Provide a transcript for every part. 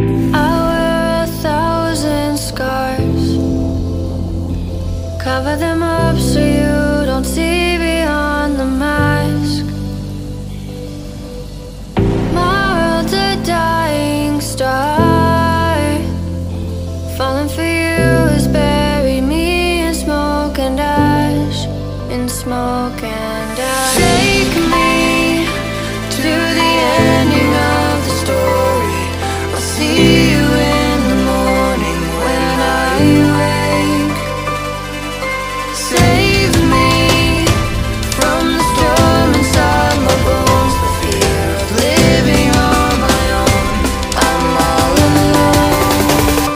I wear 1,000 scars. Cover them up so you don't see beyond the mask. My world's a dying star. Falling for you has buried me in smoke and ash. In smoke and ash. Take me to the ending of the story. I'll see you in the morning when I wake. Save me from the storm inside my bones, the fear of living on my own. I'm all alone.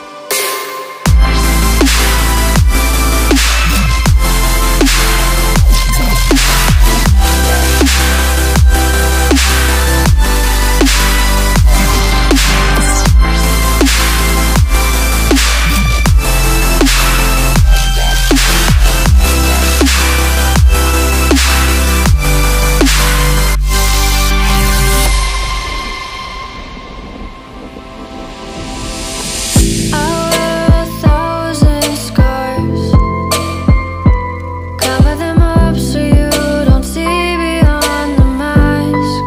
I wear 1,000 scars. Cover them up so you don't see beyond the mask.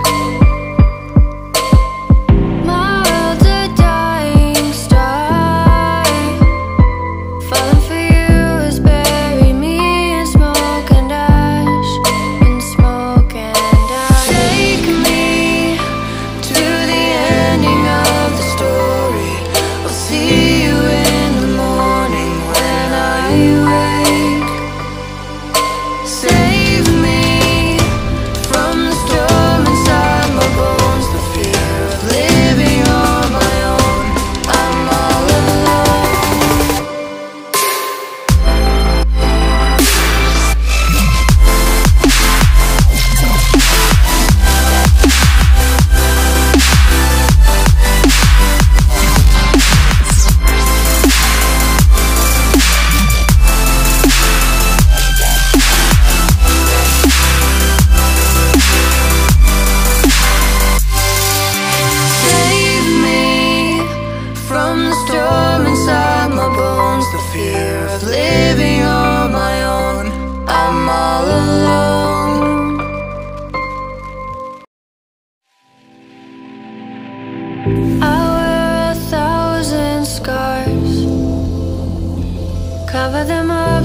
My world's a dying star. Falling for you has buried me in smoke and ash. In smoke and ash. Take me to the ending of the story. I'll see you in the morning when I wake. Save me from the storm inside my bones, the fear of living on my own. I'm all alone. Save me from the storm inside my bones, the fear of living on my own. I'm all alone. I wear 1,000 scars. Cover them up